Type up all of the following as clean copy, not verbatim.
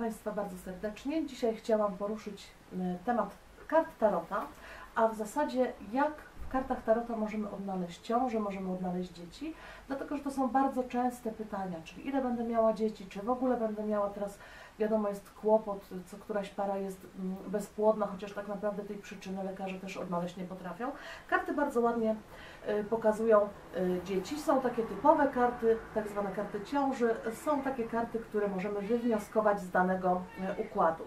Państwa bardzo serdecznie. Dzisiaj chciałam poruszyć temat kart Tarota, a w zasadzie jak w kartach Tarota możemy odnaleźć ciążę, możemy odnaleźć dzieci, dlatego że to są bardzo częste pytania, czyli ile będę miała dzieci, czy w ogóle będę miała teraz, wiadomo, jest kłopot, co któraś para jest bezpłodna, chociaż tak naprawdę tej przyczyny lekarze też odnaleźć nie potrafią. Karty bardzo ładnie pokazują dzieci. Są takie typowe karty, tak zwane karty ciąży, są takie karty, które możemy wywnioskować z danego układu.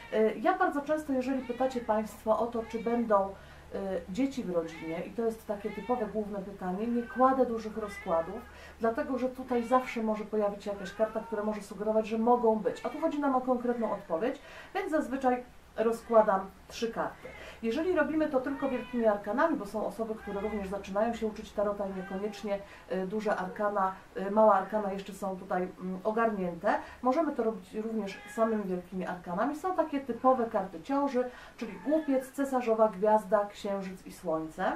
Ja bardzo często, jeżeli pytacie Państwo o to, czy będą dzieci w rodzinie, i to jest takie typowe główne pytanie, nie kładę dużych rozkładów, dlatego że tutaj zawsze może pojawić się jakaś karta, która może sugerować, że mogą być. A tu chodzi nam o konkretną odpowiedź, więc zazwyczaj rozkładam 3 karty. Jeżeli robimy to tylko wielkimi arkanami, bo są osoby, które również zaczynają się uczyć tarota i niekoniecznie duże arkana, małe arkana jeszcze są tutaj ogarnięte, możemy to robić również samymi wielkimi arkanami. Są takie typowe karty ciąży, czyli głupiec, cesarzowa, gwiazda, księżyc i słońce.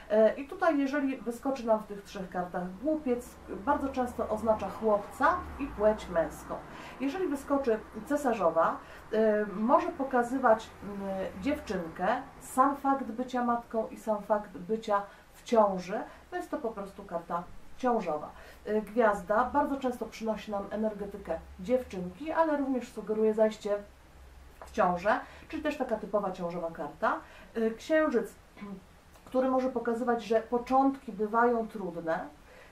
I tutaj jeżeli wyskoczy nam w tych 3 kartach głupiec, bardzo często oznacza chłopca i płeć męską. Jeżeli wyskoczy cesarzowa, może pokazywać dziewczynkę, sam fakt bycia matką i sam fakt bycia w ciąży, to jest to po prostu karta ciążowa. Gwiazda bardzo często przynosi nam energetykę dziewczynki, ale również sugeruje zajście w ciążę, czyli też taka typowa ciążowa karta. Księżyc, który może pokazywać, że początki bywają trudne,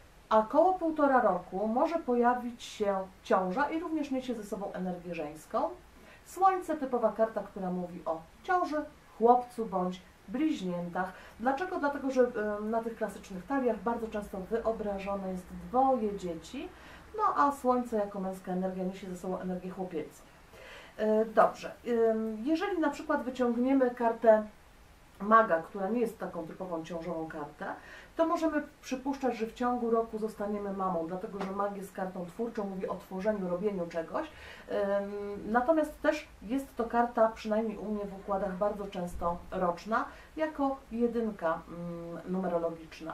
a koło 1,5 roku może pojawić się ciąża i również niesie ze sobą energię żeńską. Słońce, typowa karta, która mówi o ciąży, chłopcu bądź bliźniętach. Dlaczego? Dlatego, że na tych klasycznych taliach bardzo często wyobrażone jest 2 dzieci, no a słońce jako męska energia niesie ze sobą energię chłopiecką. Dobrze, jeżeli na przykład wyciągniemy kartę maga, która nie jest taką typową ciążową kartę, to możemy przypuszczać, że w ciągu roku zostaniemy mamą, dlatego że mag jest kartą twórczą, mówi o tworzeniu, robieniu czegoś. Natomiast też jest to karta, przynajmniej u mnie w układach, bardzo często roczna, jako jedynka numerologiczna.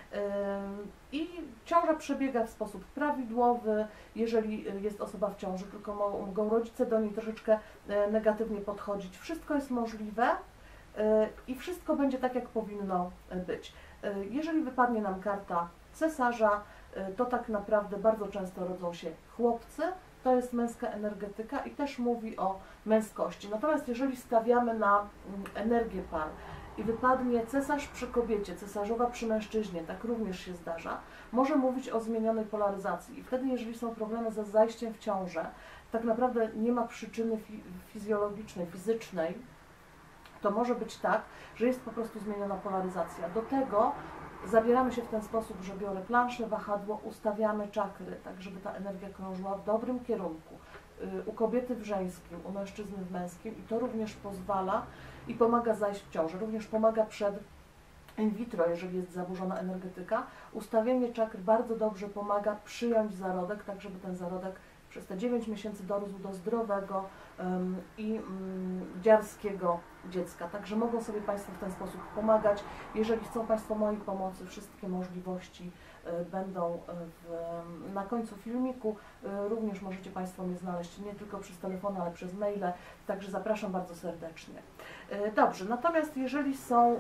I ciąża przebiega w sposób prawidłowy, jeżeli jest osoba w ciąży, tylko mogą rodzice do niej troszeczkę negatywnie podchodzić. Wszystko jest możliwe i wszystko będzie tak, jak powinno być. Jeżeli wypadnie nam karta cesarza, to tak naprawdę bardzo często rodzą się chłopcy, to jest męska energetyka i też mówi o męskości. Natomiast jeżeli stawiamy na energię par i wypadnie cesarz przy kobiecie, cesarzowa przy mężczyźnie, tak również się zdarza, może mówić o zmienionej polaryzacji. I wtedy, jeżeli są problemy ze zajściem w ciążę, tak naprawdę nie ma przyczyny fizjologicznej, fizycznej, to może być tak, że jest po prostu zmieniona polaryzacja. Do tego zabieramy się w ten sposób, że biorę planszę, wahadło, ustawiamy czakry, tak żeby ta energia krążyła w dobrym kierunku. U kobiety w żeńskim, u mężczyzny w męskim i to również pozwala i pomaga zajść w ciążę. Również pomaga przed in vitro, jeżeli jest zaburzona energetyka. Ustawienie czakr bardzo dobrze pomaga przyjąć zarodek, tak żeby ten zarodek przez te 9 miesięcy dorósł do zdrowego i dziarskiego dziecka. Także mogą sobie Państwo w ten sposób pomagać. Jeżeli chcą Państwo mojej pomocy, wszystkie możliwości będą na końcu filmiku. Również możecie Państwo mnie znaleźć nie tylko przez telefon, ale przez maile. Także zapraszam bardzo serdecznie. Dobrze, natomiast jeżeli są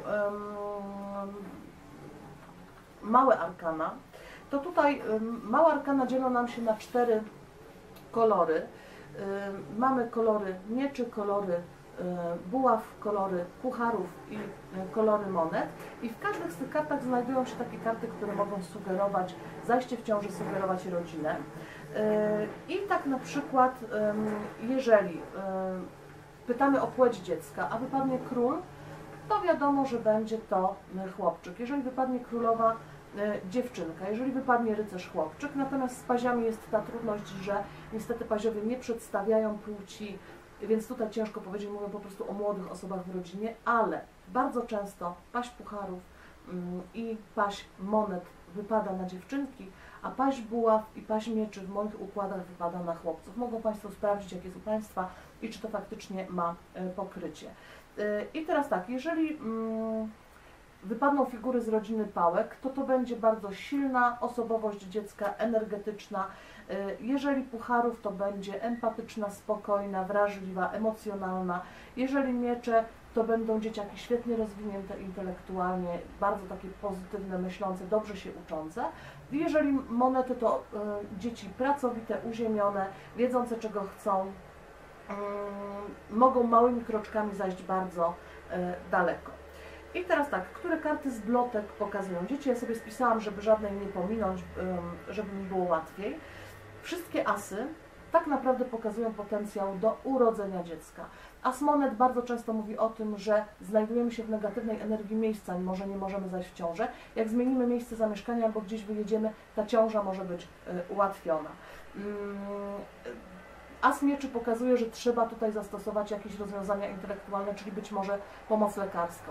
małe arkana, to tutaj małe arkana dzielą nam się na 4 kolory. Mamy kolory mieczy, kolory buław, kolory pucharów i kolory monet. I w każdych z tych kartach znajdują się takie karty, które mogą sugerować zajście w ciąży, sugerować rodzinę. I tak na przykład, jeżeli pytamy o płeć dziecka, a wypadnie król, to wiadomo, że będzie to chłopczyk. Jeżeli wypadnie królowa, dziewczynka, jeżeli wypadnie rycerz, chłopczyk. Natomiast z paziami jest ta trudność, że niestety paziowie nie przedstawiają płci, więc tutaj ciężko powiedzieć, mówię po prostu o młodych osobach w rodzinie, ale bardzo często paź pucharów i paź monet wypada na dziewczynki, a paź buław i paź mieczy w moich układach wypada na chłopców. Mogą Państwo sprawdzić, jak jest u Państwa i czy to faktycznie ma pokrycie. I teraz tak, jeżeli wypadną figury z rodziny pałek, to będzie bardzo silna osobowość dziecka, energetyczna. Jeżeli pucharów, to będzie empatyczna, spokojna, wrażliwa, emocjonalna. Jeżeli miecze, to będą dzieciaki świetnie rozwinięte intelektualnie, bardzo takie pozytywne, myślące, dobrze się uczące. Jeżeli monety, to dzieci pracowite, uziemione, wiedzące czego chcą, mogą małymi kroczkami zajść bardzo daleko. I teraz tak, które karty z blotek pokazują dzieci? Ja sobie spisałam, żeby żadnej nie pominąć, żeby mi było łatwiej. Wszystkie asy tak naprawdę pokazują potencjał do urodzenia dziecka. As monet bardzo często mówi o tym, że znajdujemy się w negatywnej energii miejsca, mimo że nie możemy zajść w ciążę. Jak zmienimy miejsce zamieszkania albo gdzieś wyjedziemy, ta ciąża może być ułatwiona. As mieczy pokazuje, że trzeba tutaj zastosować jakieś rozwiązania intelektualne, czyli być może pomoc lekarską.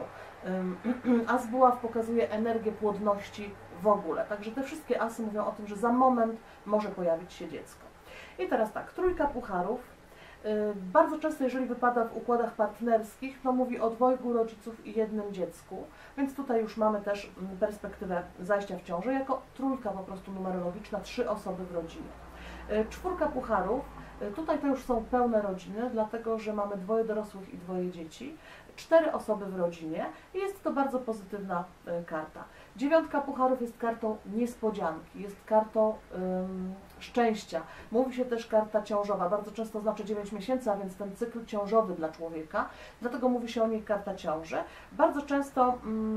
As buław pokazuje energię płodności w ogóle. Także te wszystkie asy mówią o tym, że za moment może pojawić się dziecko. I teraz tak, trójka pucharów. Bardzo często, jeżeli wypada w układach partnerskich, to mówi o dwojgu rodziców i jednym dziecku, więc tutaj już mamy też perspektywę zajścia w ciążę, jako trójka po prostu numerologiczna, 3 osoby w rodzinie. Czwórka pucharów, tutaj to już są pełne rodziny, dlatego że mamy 2 dorosłych i 2 dzieci, 4 osoby w rodzinie i jest to bardzo pozytywna karta. Dziewiątka pucharów jest kartą niespodzianki, jest kartą szczęścia. Mówi się też karta ciążowa, bardzo często znaczy 9 miesięcy, a więc ten cykl ciążowy dla człowieka, dlatego mówi się o niej karta ciąży. Bardzo często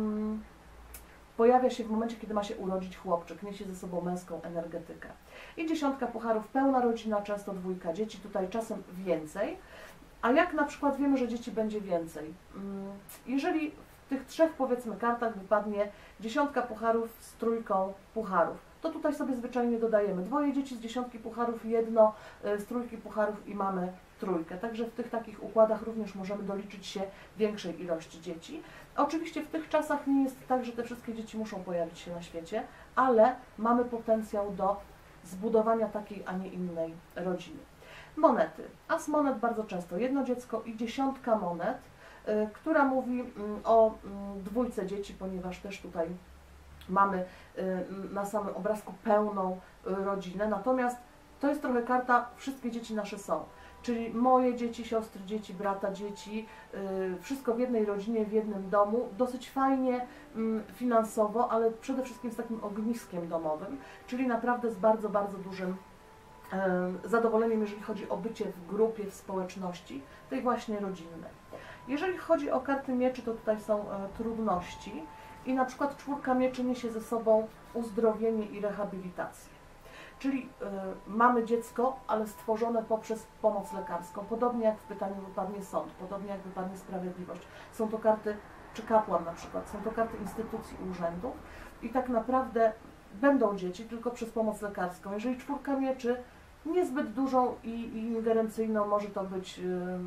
pojawia się w momencie, kiedy ma się urodzić chłopczyk, niesie ze sobą męską energetykę. I dziesiątka pucharów, pełna rodzina, często 2 dzieci, tutaj czasem więcej. A jak na przykład wiemy, że dzieci będzie więcej? Jeżeli w tych 3 powiedzmy kartach wypadnie dziesiątka pucharów z trójką pucharów, to tutaj sobie zwyczajnie dodajemy 2 dzieci z dziesiątki pucharów i 1 z trójki pucharów i mamy trójkę. Także w tych takich układach również możemy doliczyć się większej ilości dzieci. Oczywiście w tych czasach nie jest tak, że te wszystkie dzieci muszą pojawić się na świecie, ale mamy potencjał do zbudowania takiej, a nie innej rodziny. Monety. As monet bardzo często 1 dziecko i dziesiątka monet, która mówi o 2 dzieci, ponieważ też tutaj mamy na samym obrazku pełną rodzinę, natomiast to jest trochę karta wszystkie dzieci nasze są, czyli moje dzieci, siostry, dzieci, brata, dzieci, wszystko w jednej rodzinie, w jednym domu, dosyć fajnie finansowo, ale przede wszystkim z takim ogniskiem domowym, czyli naprawdę z bardzo, bardzo dużym zadowoleniem, jeżeli chodzi o bycie w grupie, w społeczności, tej właśnie rodzinnej. Jeżeli chodzi o karty mieczy, to tutaj są trudności i na przykład 4 mieczy niesie ze sobą uzdrowienie i rehabilitację. Czyli mamy dziecko, ale stworzone poprzez pomoc lekarską, podobnie jak w pytaniu wypadnie sąd, podobnie jak wypadnie sprawiedliwość. Są to karty, czy kapłan na przykład, są to karty instytucji i urzędów i tak naprawdę będą dzieci tylko przez pomoc lekarską. Jeżeli 4 mieczy, niezbyt dużą i ingerencyjną może to być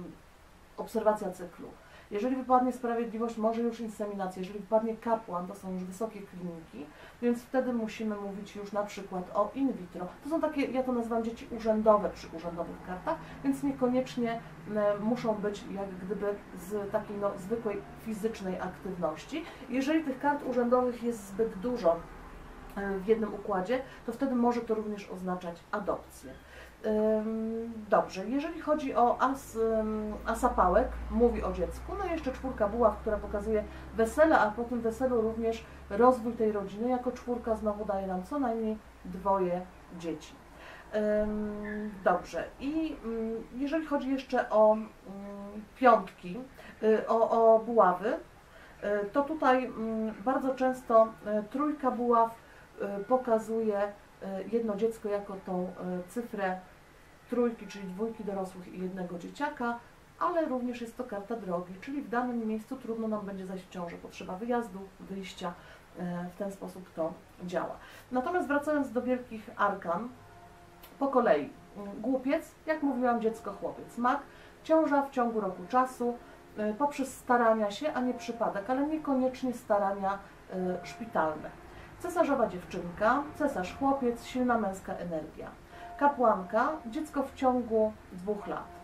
obserwacja cyklu. Jeżeli wypadnie sprawiedliwość, może już inseminacja. Jeżeli wypadnie kapłan, to są już wysokie kliniki, więc wtedy musimy mówić już na przykład o in vitro. To są takie, ja to nazywam dzieci urzędowe przy urzędowych kartach, więc niekoniecznie muszą być jak gdyby z takiej zwykłej fizycznej aktywności. Jeżeli tych kart urzędowych jest zbyt dużo w jednym układzie, to wtedy może to również oznaczać adopcję. Dobrze, jeżeli chodzi o asa pałek, mówi o dziecku, no i jeszcze 4 buław, która pokazuje wesele, a po tym weselu również rozwój tej rodziny, jako 4 znowu daje nam co najmniej 2 dzieci. Dobrze, i jeżeli chodzi jeszcze o piątki, o buławy, to tutaj bardzo często 3 buław pokazuje 1 dziecko jako tą cyfrę 3, czyli 2 dorosłych i 1 dzieciaka, ale również jest to karta drogi, czyli w danym miejscu trudno nam będzie zajść w ciążę, potrzeba wyjazdu, wyjścia, w ten sposób to działa. Natomiast wracając do wielkich arkan, po kolei, głupiec, jak mówiłam, dziecko, chłopiec, mag, ciąża w ciągu roku czasu, poprzez starania się, a nie przypadek, ale niekoniecznie starania szpitalne. Cesarzowa dziewczynka, cesarz chłopiec, silna męska energia. Kapłanka, dziecko w ciągu 2 lat.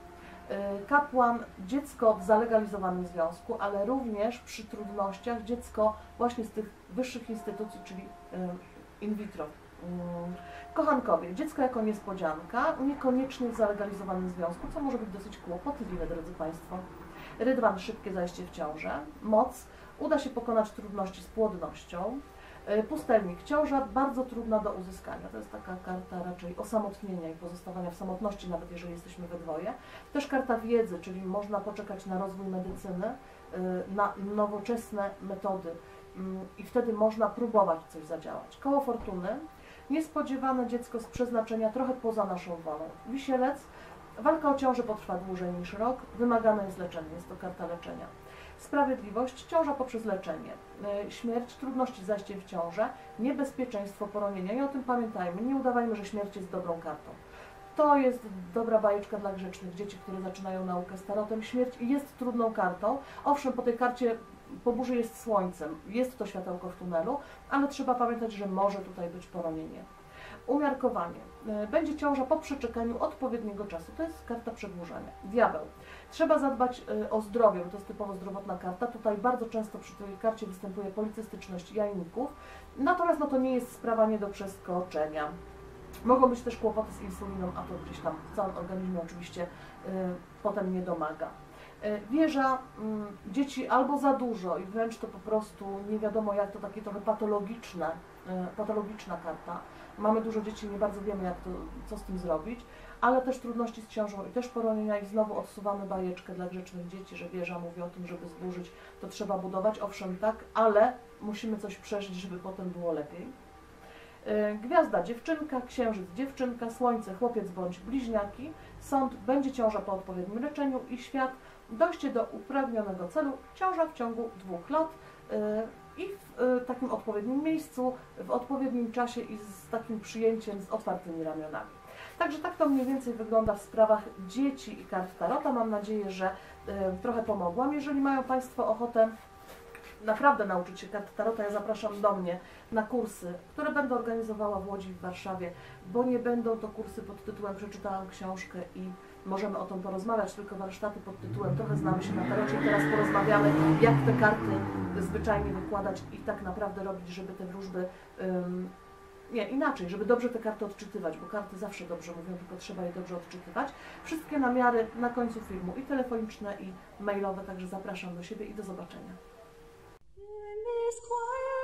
Kapłan, dziecko w zalegalizowanym związku, ale również przy trudnościach dziecko właśnie z tych wyższych instytucji, czyli in vitro. Kochankowie, dziecko jako niespodzianka, niekoniecznie w zalegalizowanym związku, co może być dosyć kłopotliwe, drodzy Państwo. Rydwan, szybkie zajście w ciążę. Moc, uda się pokonać trudności z płodnością. Pustelnik, ciąża bardzo trudna do uzyskania. To jest taka karta raczej osamotnienia i pozostawania w samotności, nawet jeżeli jesteśmy we dwoje. Też karta wiedzy, czyli można poczekać na rozwój medycyny, na nowoczesne metody i wtedy można próbować coś zadziałać. Koło fortuny, niespodziewane dziecko z przeznaczenia trochę poza naszą wolą. Wisielec, walka o ciążę potrwa dłużej niż rok, wymagane jest leczenie, jest to karta leczenia. Sprawiedliwość, ciąża poprzez leczenie. Śmierć, trudności z zajściem w ciążę, niebezpieczeństwo poronienia. I o tym pamiętajmy, nie udawajmy, że śmierć jest dobrą kartą. To jest dobra bajeczka dla grzecznych dzieci, które zaczynają naukę z tarotem. Śmierć jest trudną kartą. Owszem, po tej karcie po burzy jest słońcem, jest to światełko w tunelu, ale trzeba pamiętać, że może tutaj być poronienie. Umiarkowanie. Będzie ciąża po przeczekaniu odpowiedniego czasu. To jest karta przedłużania. Diabeł. Trzeba zadbać o zdrowie, bo to jest typowo zdrowotna karta. Tutaj bardzo często przy tej karcie występuje policystyczność jajników. Natomiast no, to nie jest sprawa nie do przeskoczenia. Mogą być też kłopoty z insuliną, a to gdzieś tam w całym organizmie oczywiście potem nie domaga. Wieża, dzieci albo za dużo i wręcz to po prostu nie wiadomo jak, to takie trochę patologiczna karta. Mamy dużo dzieci, nie bardzo wiemy jak to, co z tym zrobić, ale też trudności z ciążą i też poronienia i znowu odsuwamy bajeczkę dla grzecznych dzieci, że wieża mówi o tym, żeby zburzyć, to trzeba budować, owszem tak, ale musimy coś przeżyć, żeby potem było lepiej. Gwiazda, dziewczynka, księżyc, dziewczynka, słońce, chłopiec bądź bliźniaki, sąd, będzie ciąża po odpowiednim leczeniu i świat, dojście do upragnionego celu, ciąża w ciągu 2 lat i w takim odpowiednim miejscu, w odpowiednim czasie i z takim przyjęciem, z otwartymi ramionami. Także tak to mniej więcej wygląda w sprawach dzieci i kart tarota. Mam nadzieję, że trochę pomogłam. Jeżeli mają Państwo ochotę naprawdę nauczyć się kart tarota, ja zapraszam do mnie na kursy, które będę organizowała w Łodzi i w Warszawie, bo nie będą to kursy pod tytułem przeczytałam książkę i możemy o tym porozmawiać, tylko warsztaty pod tytułem trochę znamy się na tarocie i teraz porozmawiamy, jak te karty zwyczajnie wykładać i tak naprawdę robić, żeby te wróżby, nie, inaczej, żeby dobrze te karty odczytywać, bo karty zawsze dobrze mówią, tylko trzeba je dobrze odczytywać. Wszystkie namiary na końcu filmu, i telefoniczne, i mailowe, także zapraszam do siebie i do zobaczenia. In this quiet